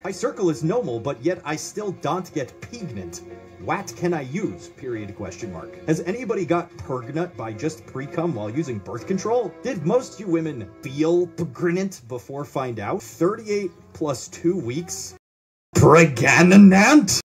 My circle is normal, but yet I still don't get pregnant. What can I use? Period question mark. Has anybody got pregnant by just pre-cum while using birth control? Did most you women feel pregnant before find out? 38 plus 2 weeks? Pregnant?